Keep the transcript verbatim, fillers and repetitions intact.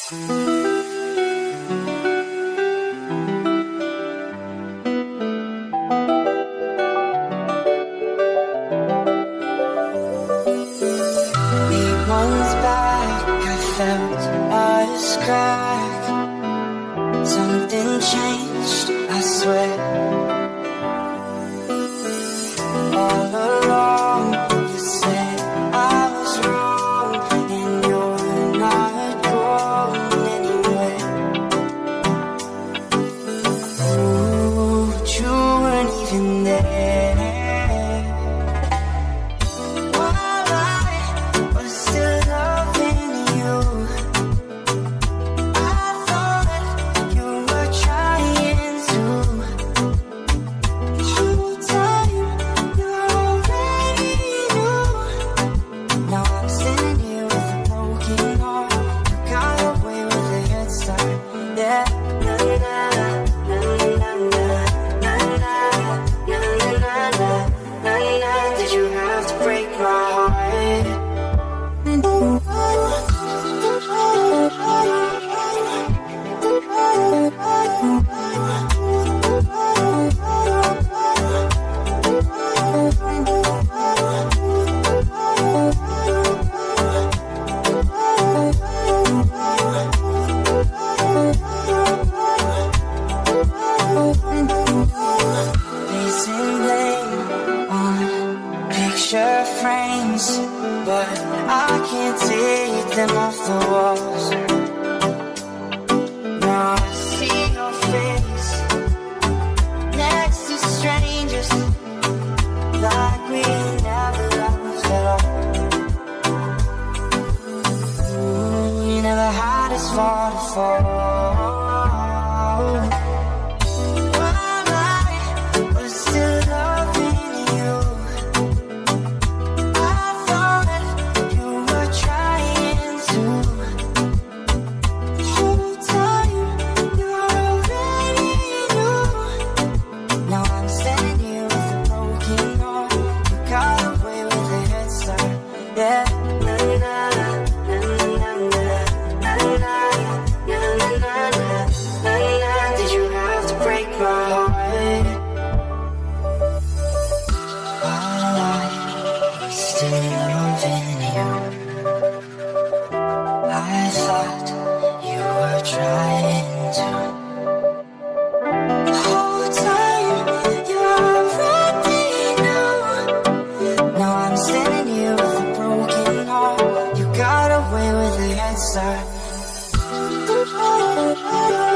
Months back, I felt a crack. Something changed, I swear. All along, you said I was wrong, and you're not going anywhere. Ooh, but you weren't even there. Frames, but I can't take them off the walls. Now I see your face next to strangers, like we never loved at all. Ooh, you never had as far to fall. I thought you were trying to hold tight, you already knew. Now I'm standing here with a broken heart. You got away with a head start.